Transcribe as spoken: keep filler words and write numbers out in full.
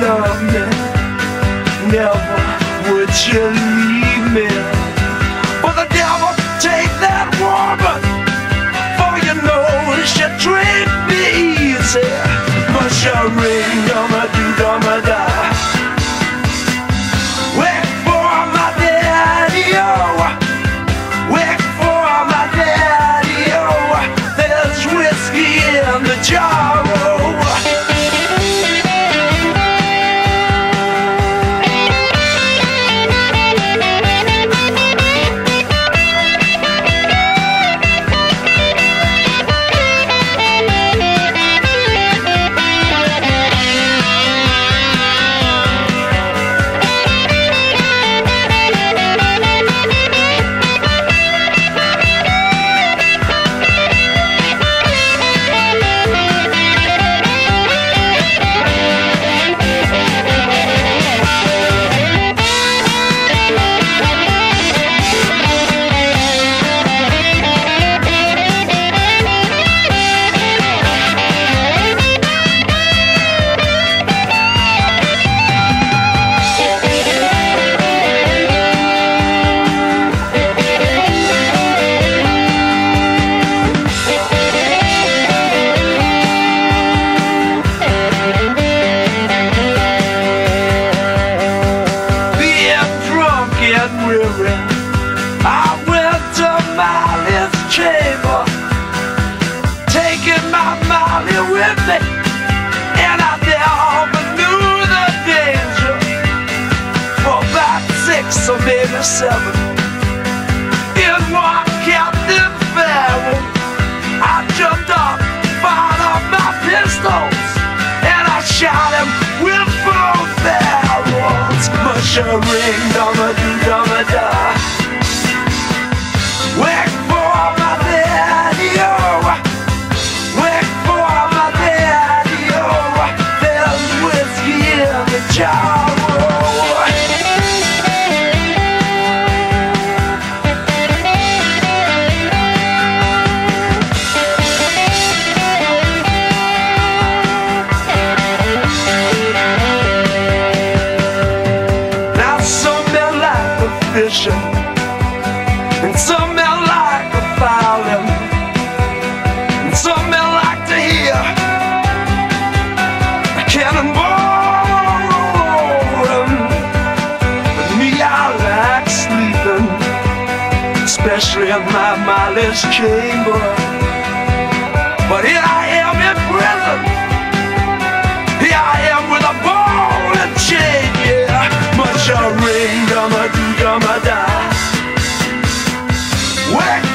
love me, never would you leave me. But the devil take that woman, for you know she treat me easy. But she ring, dumma do, dumma da. Wait for my daddy, oh. Wait for my daddy, oh. There's whiskey in the jar, oh. I went to Molly's chamber, taking my Molly with me, and I never knew the danger. For about six or maybe seven, in one Captain Farrell, I jumped up, fired up my pistols, and I shot him with both barrels. Mushering, dumma do, dumma da. Wait for my daddy, oh. Wait for my daddy, oh. There's whiskey in the jar, oh. Now some men like the fishing, and some men like the fowling, and some men like to hear a cannonball rolling. But me, I like sleeping, especially in my Molly's chamber. But here I am in prison, here I am with a ball and chain, yeah. Much a ring, dumma do, dumma da. Wait